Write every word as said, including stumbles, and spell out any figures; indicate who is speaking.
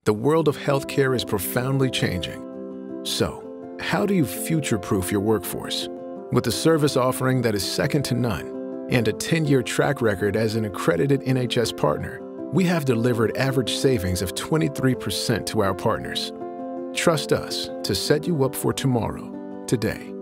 Speaker 1: The world of healthcare is profoundly changing. So, how do you future-proof your workforce? With a service offering that is second to none and a ten-year track record as an accredited N H S partner, we have delivered average savings of twenty-three percent to our partners. Trust us to set you up for tomorrow, today.